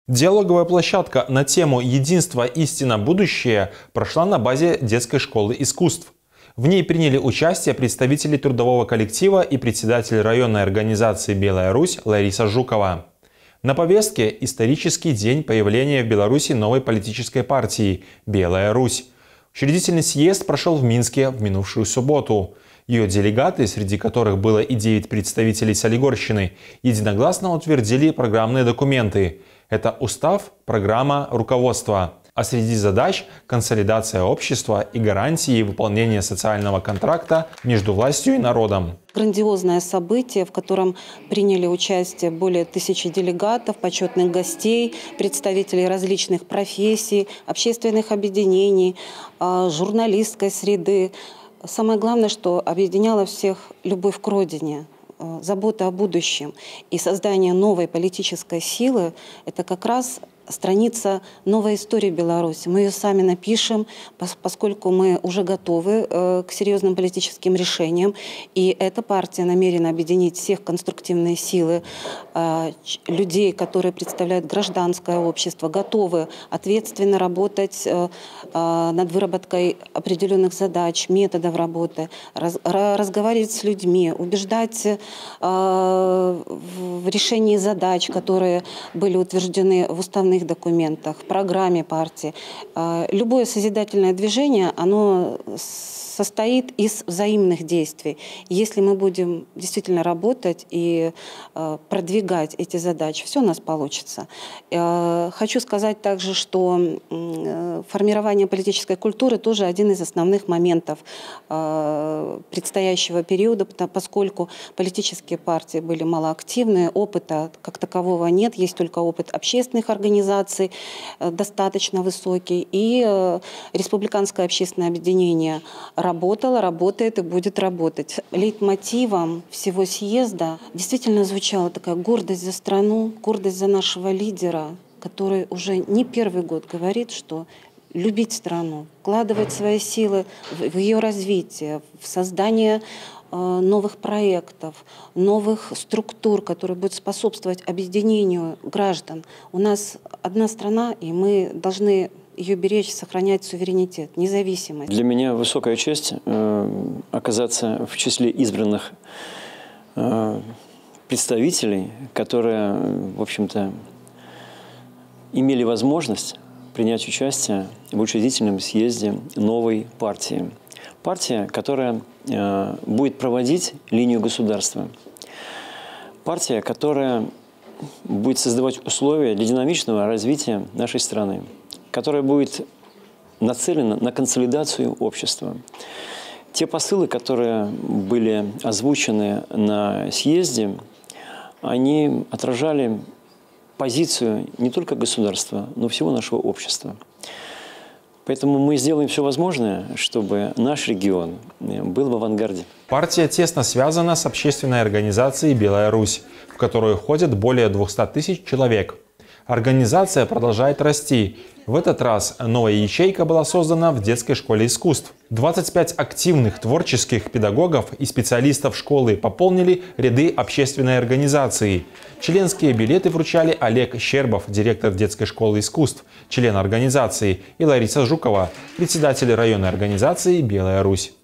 Диалоговая площадка на тему «Единство, истина, будущее» прошла на базе детской школы искусств. В ней приняли участие представители трудового коллектива и председатель районной организации «Белая Русь» Лариса Жукова. На повестке исторический день появления в Беларуси новой политической партии «Белая Русь». Учредительный съезд прошел в Минске в минувшую субботу. Ее делегаты, среди которых было и 9 представителей Солигорщины, единогласно утвердили программные документы. Это устав, программа, руководство. А среди задач – консолидация общества и гарантии выполнения социального контракта между властью и народом. Грандиозное событие, в котором приняли участие более 1000 делегатов, почетных гостей, представителей различных профессий, общественных объединений, журналистской среды. Самое главное, что объединяло всех любовь к родине, забота о будущем. И создание новой политической силы – это как раз страница новой истории Беларуси. Мы ее сами напишем, поскольку мы уже готовы к серьезным политическим решениям. И эта партия намерена объединить всех конструктивные силы, людей, которые представляют гражданское общество, готовы ответственно работать над выработкой определенных задач, методов работы, разговаривать с людьми, убеждать в решении задач, которые были утверждены в уставных документах, в программе партии. Любое созидательное движение, оно состоит из взаимных действий. Если мы будем действительно работать и продвигать эти задачи, все у нас получится. Хочу сказать также, что формирование политической культуры тоже один из основных моментов предстоящего периода, поскольку политические партии были малоактивны, опыта как такового нет, есть только опыт общественных организаций, достаточно высокий, и Республиканское общественное объединение работала, работает и будет работать. Лейтмотивом всего съезда действительно звучала такая гордость за страну, гордость за нашего лидера, который уже не первый год говорит, что любить страну, вкладывать свои силы в ее развитие, в создание новых проектов, новых структур, которые будут способствовать объединению граждан. У нас одна страна, и мы должны ее беречь, сохранять суверенитет, независимость. Для меня высокая честь оказаться в числе избранных представителей, которые, в общем-то, имели возможность принять участие в учредительном съезде новой партии. Партия, которая будет проводить линию государства. Партия, которая будет создавать условия для динамичного развития нашей страны, которая будет нацелена на консолидацию общества. Те посылы, которые были озвучены на съезде, они отражали позицию не только государства, но всего нашего общества. Поэтому мы сделаем все возможное, чтобы наш регион был в авангарде. Партия тесно связана с общественной организацией «Белая Русь», в которую входят более 200 тысяч человек. Организация продолжает расти. В этот раз новая ячейка была создана в детской школе искусств. 25 активных творческих педагогов и специалистов школы пополнили ряды общественной организации. Членские билеты вручали Олег Щербов, директор детской школы искусств, член организации, и Лариса Жукова, председатель районной организации «Белая Русь».